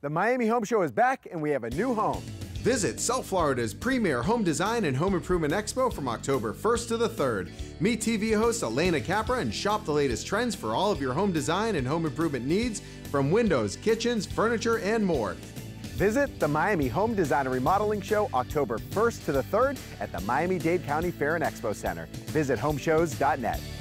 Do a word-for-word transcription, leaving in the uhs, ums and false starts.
The Miami Home Show is back, and we have a new home. Visit South Florida's premier home design and home improvement expo from October first to the third. Meet T V host Alena Capra and shop the latest trends for all of your home design and home improvement needs, from windows, kitchens, furniture, and more. Visit the Miami Home Design and Remodeling Show October first to the third at the Miami-Dade County Fair and Expo Center. Visit home shows dot net.